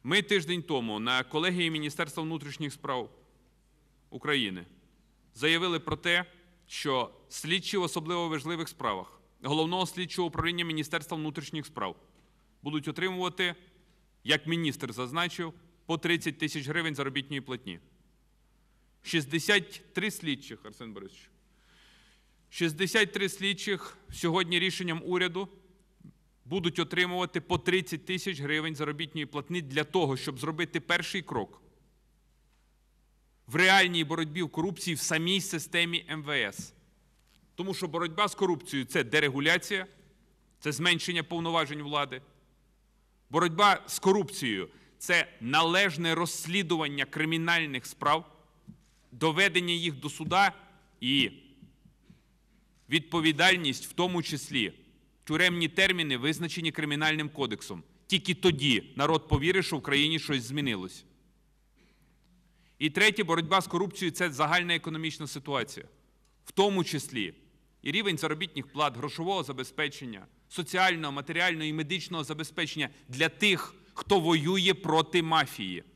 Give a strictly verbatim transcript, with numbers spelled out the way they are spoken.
Ми тиждень тому на колегії Міністерства внутрішніх справ України заявили про те, що слідчі в особливо важливих справах Головного слідчого управління Міністерства внутрішніх справ будуть отримувати, як міністр зазначив, по тридцять тисяч гривень заробітної платні. шістдесят три слідчих, Арсен Борисович, шістдесят три слідчих сьогодні рішенням уряду будуть отримувати по тридцять тисяч гривень заробітної платні для того, щоб зробити перший крок в реальній боротьбі в корупції в самій системі ем ве ес. Тому що боротьба з корупцією – це дерегуляція, це зменшення повноважень влади. Боротьба з корупцією – це належне розслідування кримінальних справ, доведення їх до суда і відповідальність, в тому числі тюремні терміни, визначені Кримінальним кодексом. Тільки тоді народ повірить, що в країні щось змінилось. І третє, боротьба з корупцією – це загальна економічна ситуація. В тому числі і рівень заробітних плат, грошового забезпечення, соціального, матеріального і медичного забезпечення для тих, хто воює проти мафії.